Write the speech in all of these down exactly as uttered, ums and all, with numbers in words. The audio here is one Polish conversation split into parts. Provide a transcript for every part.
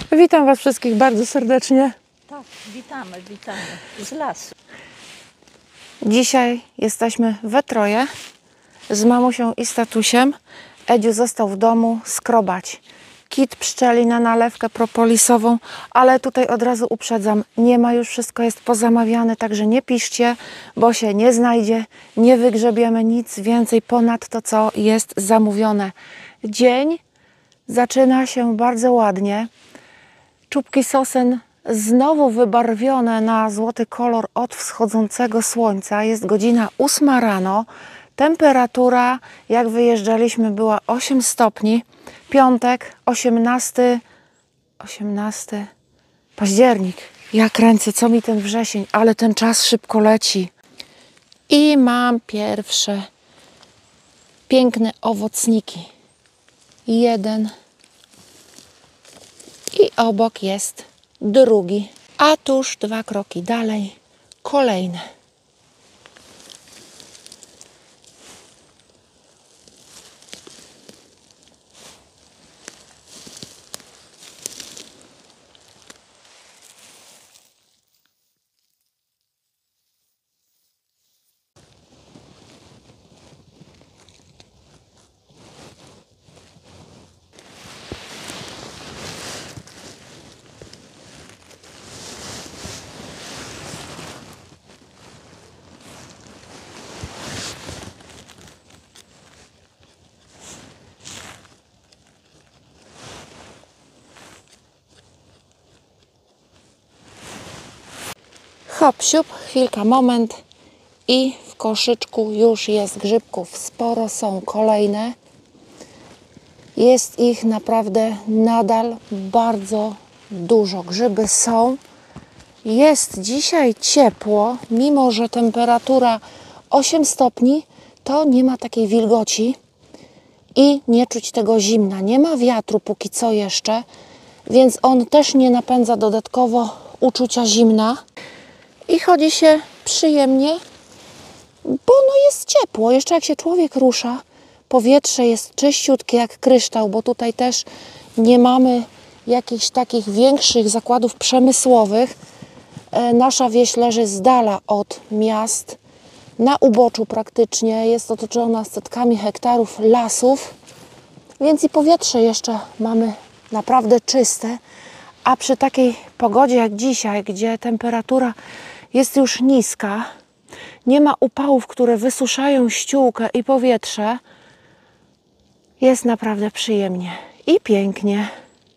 Witam Was wszystkich bardzo serdecznie. Tak, witamy, witamy z lasu. Dzisiaj jesteśmy we troje z mamusią i z tatusiem. Edziu został w domu skrobać kit pszczeli na nalewkę propolisową, ale tutaj od razu uprzedzam, nie ma już, wszystko jest pozamawiane, także nie piszcie, bo się nie znajdzie, nie wygrzebiemy nic więcej ponad to, co jest zamówione. Dzień zaczyna się bardzo ładnie. Czubki sosen znowu wybarwione na złoty kolor od wschodzącego słońca. Jest godzina ósma rano. Temperatura, jak wyjeżdżaliśmy, była osiem stopni. Piątek, osiemnasty, osiemnasty październik. Ja kręcę, co mi ten wrzesień, ale ten czas szybko leci. I mam pierwsze piękne owocniki. Jeden. I obok jest drugi, a tuż dwa kroki dalej kolejny. Hop, siup, chwilka, moment i w koszyczku już jest grzybków sporo, są kolejne. Jest ich naprawdę nadal bardzo dużo. Grzyby są. Jest dzisiaj ciepło, mimo że temperatura osiem stopni, to nie ma takiej wilgoci i nie czuć tego zimna. Nie ma wiatru póki co jeszcze, więc on też nie napędza dodatkowo uczucia zimna. I chodzi się przyjemnie, bo no jest ciepło. Jeszcze jak się człowiek rusza, powietrze jest czyściutkie jak kryształ, bo tutaj też nie mamy jakichś takich większych zakładów przemysłowych. E, nasza wieś leży z dala od miast, na uboczu praktycznie. Jest otoczona setkami hektarów lasów, więc i powietrze jeszcze mamy naprawdę czyste. A przy takiej pogodzie jak dzisiaj, gdzie temperatura jest już niska, nie ma upałów, które wysuszają ściółkę i powietrze, jest naprawdę przyjemnie i pięknie.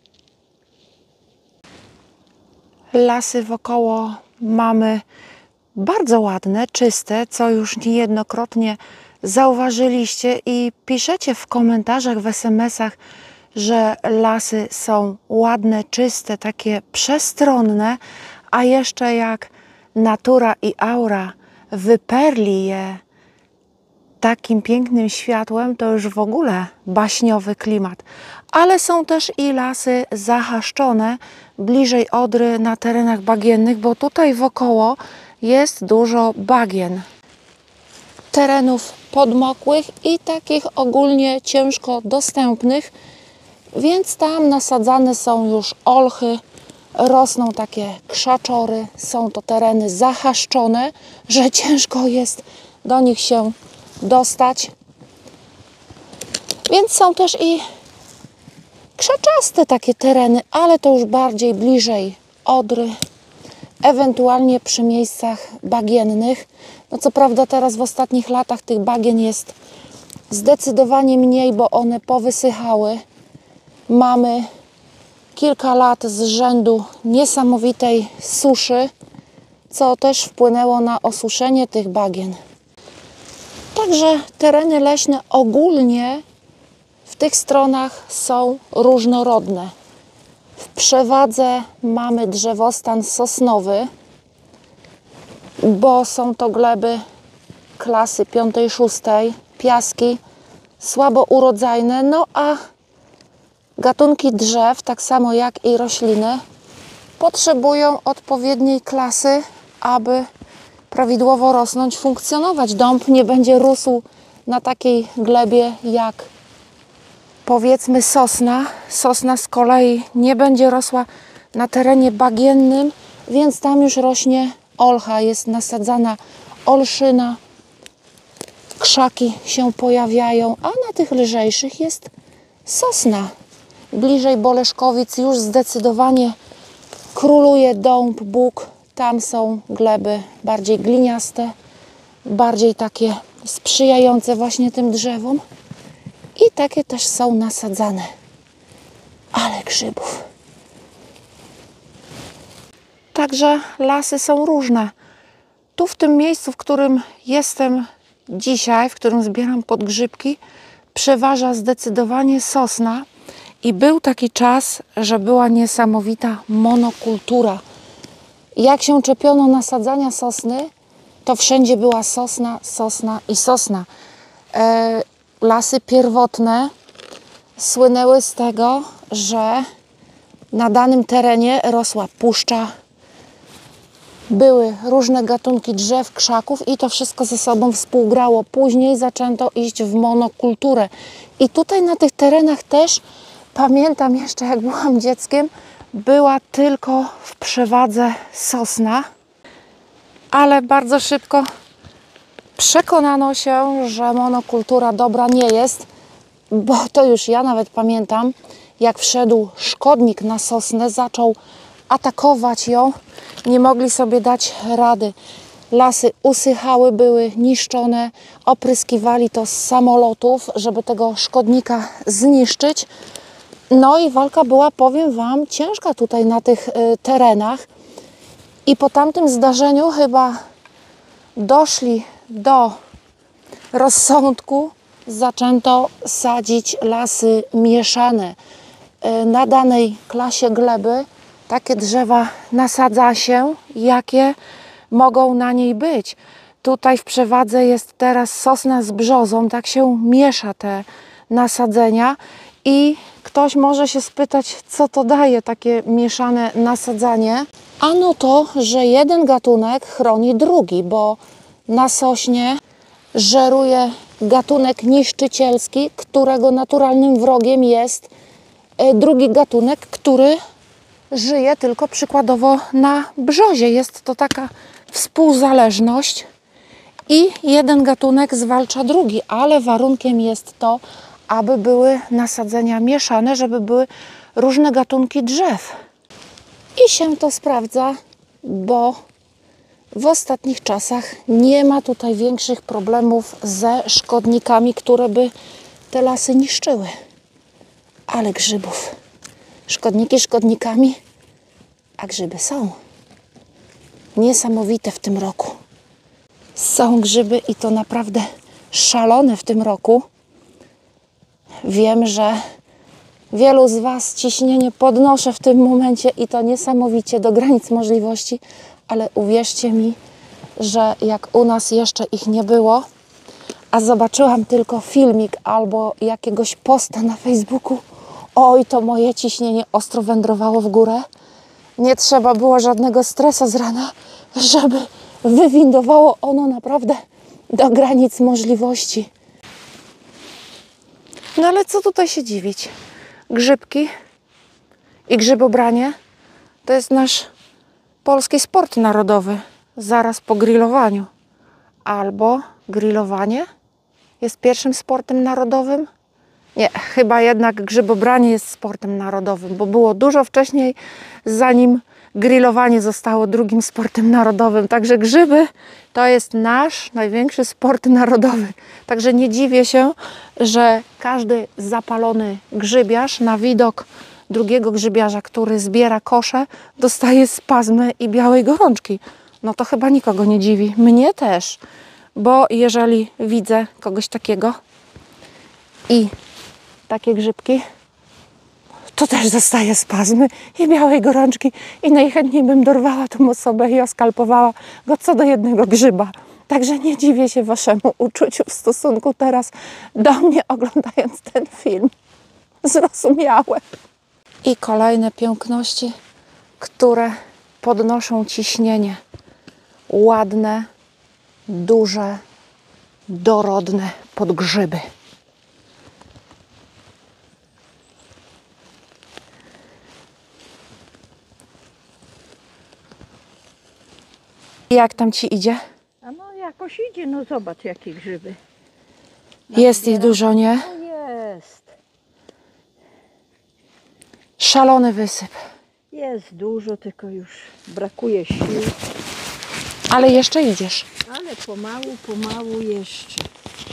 Lasy wokoło mamy bardzo ładne, czyste, co już niejednokrotnie zauważyliście i piszecie w komentarzach, w es em esach, że lasy są ładne, czyste, takie przestronne, a jeszcze jak natura i aura wyperli je takim pięknym światłem, to już w ogóle baśniowy klimat. Ale są też i lasy zahaszczone bliżej Odry na terenach bagiennych, bo tutaj wokoło jest dużo bagien. Terenów podmokłych i takich ogólnie ciężko dostępnych, więc tam nasadzane są już olchy, rosną takie krzaczory, są to tereny zahaszczone, że ciężko jest do nich się dostać. Więc są też i krzaczaste takie tereny, ale to już bardziej bliżej Odry, ewentualnie przy miejscach bagiennych. No co prawda teraz w ostatnich latach tych bagien jest zdecydowanie mniej, bo one powysychały. Mamy kilka lat z rzędu niesamowitej suszy, co też wpłynęło na osuszenie tych bagien. Także tereny leśne ogólnie w tych stronach są różnorodne. W przewadze mamy drzewostan sosnowy, bo są to gleby klasy piątej, szóstej, piaski, słabo urodzajne, no a gatunki drzew, tak samo jak i rośliny, potrzebują odpowiedniej klasy, aby prawidłowo rosnąć, funkcjonować. Dąb nie będzie rósł na takiej glebie jak powiedzmy sosna. Sosna z kolei nie będzie rosła na terenie bagiennym, więc tam już rośnie olcha, jest nasadzana olszyna, krzaki się pojawiają, a na tych lżejszych jest sosna. Bliżej Boleszkowic już zdecydowanie króluje dąb, bóg. Tam są gleby bardziej gliniaste, bardziej takie sprzyjające właśnie tym drzewom. I takie też są nasadzane. Ale grzybów. Także lasy są różne. Tu w tym miejscu, w którym jestem dzisiaj, w którym zbieram podgrzybki, przeważa zdecydowanie sosna. I był taki czas, że była niesamowita monokultura. Jak się czepiono nasadzania sosny, to wszędzie była sosna, sosna i sosna. E, lasy pierwotne słynęły z tego, że na danym terenie rosła puszcza, były różne gatunki drzew, krzaków i to wszystko ze sobą współgrało. Później zaczęto iść w monokulturę. I tutaj na tych terenach też, pamiętam jeszcze jak byłam dzieckiem, była tylko w przewadze sosna, ale bardzo szybko przekonano się, że monokultura dobra nie jest, bo to już ja nawet pamiętam, jak wszedł szkodnik na sosnę, zaczął atakować ją, nie mogli sobie dać rady. Lasy usychały, były niszczone, opryskiwali to z samolotów, żeby tego szkodnika zniszczyć. No i walka była, powiem Wam, ciężka tutaj na tych y, terenach. I po tamtym zdarzeniu chyba doszli do rozsądku, zaczęto sadzić lasy mieszane. Y, na danej klasie gleby takie drzewa nasadza się, jakie mogą na niej być. Tutaj w przewadze jest teraz sosna z brzozą, tak się miesza te nasadzenia i ktoś może się spytać, co to daje takie mieszane nasadzanie. Ano to, że jeden gatunek chroni drugi, bo na sośnie żeruje gatunek niszczycielski, którego naturalnym wrogiem jest drugi gatunek, który żyje tylko przykładowo na brzozie. Jest to taka współzależność i jeden gatunek zwalcza drugi, ale warunkiem jest to, aby były nasadzenia mieszane, żeby były różne gatunki drzew. I się to sprawdza, bo w ostatnich czasach nie ma tutaj większych problemów ze szkodnikami, które by te lasy niszczyły. Ale grzybów. Szkodniki szkodnikami, a grzyby są. Niesamowite w tym roku. Są grzyby i to naprawdę szalone w tym roku. Wiem, że wielu z Was ciśnienie podnoszę w tym momencie i to niesamowicie do granic możliwości, ale uwierzcie mi, że jak u nas jeszcze ich nie było, a zobaczyłam tylko filmik albo jakiegoś posta na Facebooku, oj, to moje ciśnienie ostro wędrowało w górę. Nie trzeba było żadnego stresu z rana, żeby wywindowało ono naprawdę do granic możliwości. No ale co tutaj się dziwić? Grzybki i grzybobranie to jest nasz polski sport narodowy zaraz po grillowaniu. Albo grillowanie jest pierwszym sportem narodowym? Nie, chyba jednak grzybobranie jest sportem narodowym, bo było dużo wcześniej, zanim grillowanie zostało drugim sportem narodowym. Także grzyby to jest nasz największy sport narodowy. Także nie dziwię się, że każdy zapalony grzybiarz na widok drugiego grzybiarza, który zbiera kosze, dostaje spazmy i białej gorączki. No to chyba nikogo nie dziwi. Mnie też, bo jeżeli widzę kogoś takiego i takie grzybki, to też dostaje spazmy i białej gorączki i najchętniej bym dorwała tą osobę i oskalpowała go co do jednego grzyba. Także nie dziwię się Waszemu uczuciu w stosunku teraz do mnie, oglądając ten film. Zrozumiałe. I kolejne piękności, które podnoszą ciśnienie. Ładne, duże, dorodne podgrzyby. Jak tam ci idzie? A no jakoś idzie, no zobacz jakie grzyby. Jest ich dużo, nie? No jest. Szalony wysyp. Jest dużo, tylko już brakuje sił. Ale jeszcze idziesz. Ale pomału, pomału jeszcze.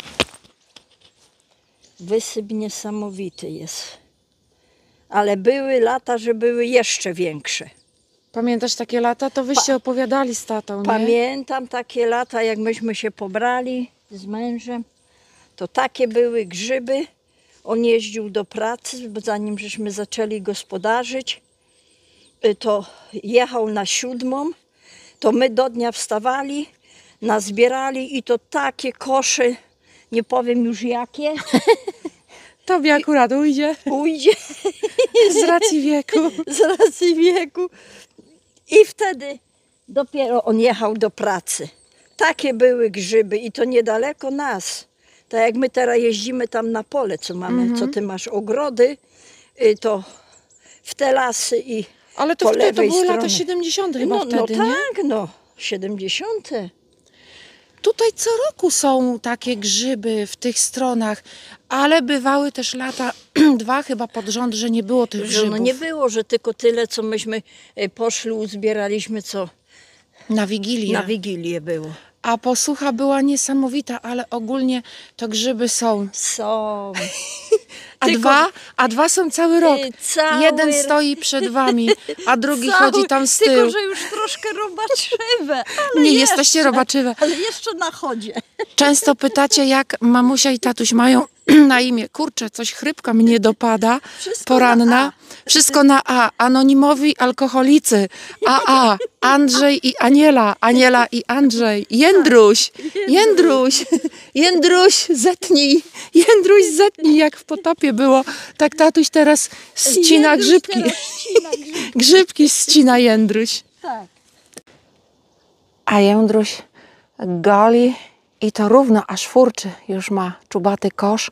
Wysyp niesamowity jest. Ale były lata, że były jeszcze większe. Pamiętasz takie lata? To wyście opowiadali z tatą, nie? Pamiętam takie lata, jak myśmy się pobrali z mężem, to takie były grzyby. On jeździł do pracy, bo zanim żeśmy zaczęli gospodarzyć, to jechał na siódmą, to my do dnia wstawali, nazbierali i to takie kosze, nie powiem już jakie, Tobie akurat ujdzie. ujdzie Z racji wieku. z racji wieku. I wtedy dopiero on jechał do pracy. Takie były grzyby i to niedaleko nas. Tak jak my teraz jeździmy tam na pole, co mamy, Mhm. co ty masz ogrody, y, to w te lasy i Ale to po wtedy to lewej były lata stronie. siedemdziesiąte chyba No, no wtedy, nie? tak, no, siedemdziesiąte. Tutaj co roku są takie grzyby w tych stronach, ale bywały też lata, dwa chyba pod rząd, że nie było tych Że grzybów. no nie było, że tylko tyle, co myśmy y, poszli, uzbieraliśmy, co Na Wigilię. na Wigilię było. A posłucha była niesamowita, ale ogólnie to grzyby są. Są. A, Tylko- dwa, a dwa są cały rok. Y, cały Jeden rok. stoi przed wami, a drugi Cały, chodzi tam z Tylko, tyłu. że już troszkę robaczywe. Ale Nie jeszcze, jesteście robaczywe. Ale jeszcze na chodzie. Często pytacie, jak mamusia i tatuś mają na imię. Kurczę, coś chrypka mnie dopada. Wszystko Poranna. na A. Wszystko na A. Anonimowi alkoholicy. A A. Andrzej i Aniela. Aniela i Andrzej. Jędruś. Jędruś. Jędruś, zetnij. Jędruś, zetnij, jak w potopie było. Tak tatuś teraz ścina Jędruś grzybki. teraz ścina grzybki. Grzybki ścina Jędruś. Tak. A Jędruś goli i to równo aż furczy. Już ma czubaty kosz.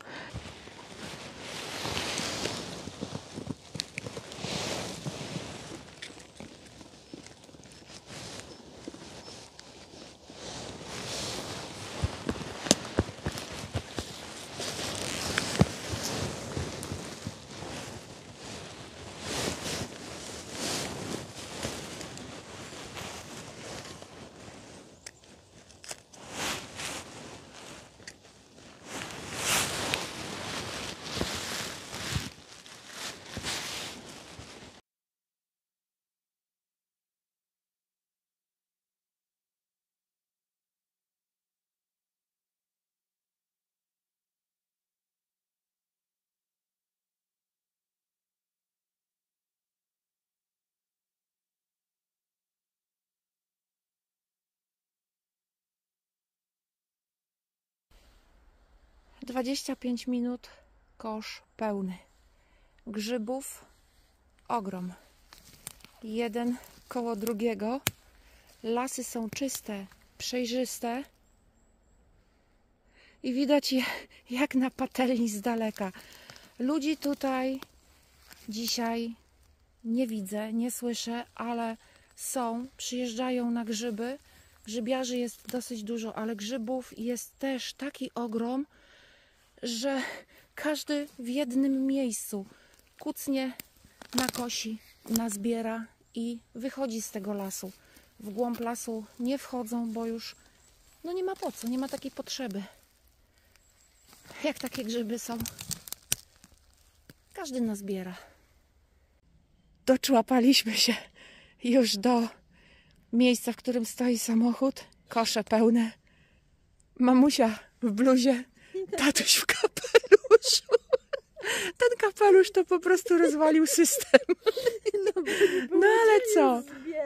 dwadzieścia pięć minut, kosz pełny. Grzybów ogrom. Jeden koło drugiego. Lasy są czyste, przejrzyste. I widać je jak na patelni z daleka. Ludzi tutaj dzisiaj nie widzę, nie słyszę, ale są, przyjeżdżają na grzyby. Grzybiarzy jest dosyć dużo, ale grzybów jest też taki ogrom, że każdy w jednym miejscu kucnie, nakosi, nazbiera i wychodzi z tego lasu. W głąb lasu nie wchodzą, bo już no nie ma po co, nie ma takiej potrzeby. Jak takie grzyby są, każdy nazbiera. Doczłapaliśmy się już do miejsca, w którym stoi samochód. Kosze pełne. Mamusia w bluzie, tatuś w kapeluszu. Ten kapelusz to po prostu rozwalił system. No ale co?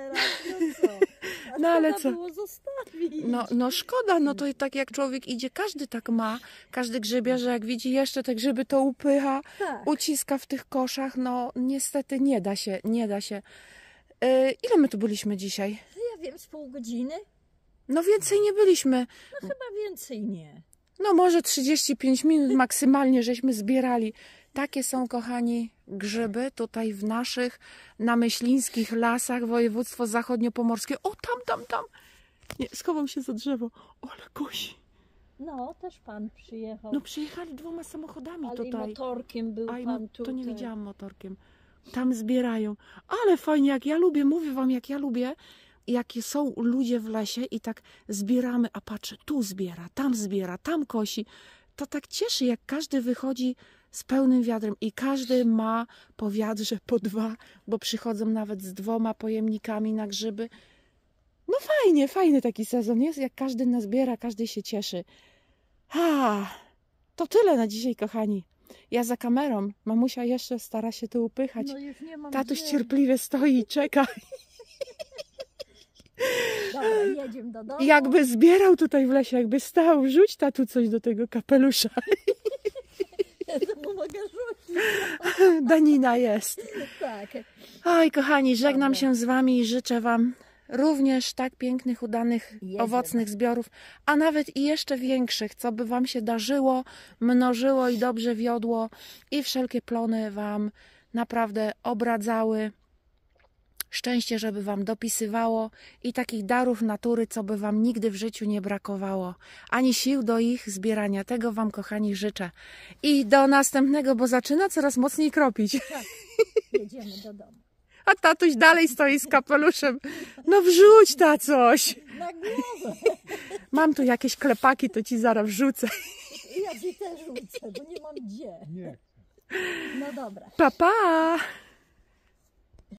No ale co? Było zostawić. No, no szkoda, no to tak jak człowiek idzie, każdy tak ma. Każdy grzybiarz, że jak widzi jeszcze te grzyby, to upycha, Tak. uciska w tych koszach. No niestety nie da się, nie da się. Yy, ile my tu byliśmy dzisiaj? Ja wiem, z pół godziny? No więcej nie byliśmy. No chyba więcej nie. No może trzydzieści pięć minut maksymalnie żeśmy zbierali. Takie są, kochani, grzyby tutaj w naszych namyślińskich lasach, województwo zachodniopomorskie. O, tam, tam, tam. Nie, schował się za drzewo. Ale kosi. No, też pan przyjechał. No przyjechali dwoma samochodami Ale i tutaj. motorkiem był A i pan mo- tutaj. to nie widziałam motorkiem. Tam zbierają. Ale fajnie, jak ja lubię, mówię wam, jak ja lubię, jakie są ludzie w lesie i tak zbieramy, a patrzę, tu zbiera, tam zbiera, tam kosi. To tak cieszy, jak każdy wychodzi z pełnym wiadrem i każdy ma po wiadrze po dwa, bo przychodzą nawet z dwoma pojemnikami na grzyby. No fajnie, fajny taki sezon jest, jak każdy nazbiera, każdy się cieszy. Ha, to tyle na dzisiaj, kochani. Ja za kamerą, mamusia jeszcze stara się tu upychać. No już nie mam Tatuś gdzie. cierpliwie stoi i czeka. Dobra, jedziemy do domu. Jakby zbierał tutaj w lesie, jakby stał, rzuć tatu coś do tego kapelusza. To mu mogę rzucić. Danina jest. Tak. Oj, kochani, żegnam Dobra. się z wami i życzę wam również tak pięknych, udanych, Jedziemy. owocnych zbiorów, a nawet i jeszcze większych, co by wam się darzyło, mnożyło i dobrze wiodło i wszelkie plony wam naprawdę obradzały. Szczęście, żeby wam dopisywało i takich darów natury, co by wam nigdy w życiu nie brakowało. Ani sił do ich zbierania. Tego wam, kochani, życzę. I do następnego, bo zaczyna coraz mocniej kropić. Tak. Jedziemy do domu. A tatuś dalej stoi z kapeluszem. No wrzuć ta coś. Na głowę. Mam tu jakieś klepaki, to ci zaraz wrzucę. Ja ci też rzucę, bo nie mam gdzie. Nie. No dobra. Pa, pa!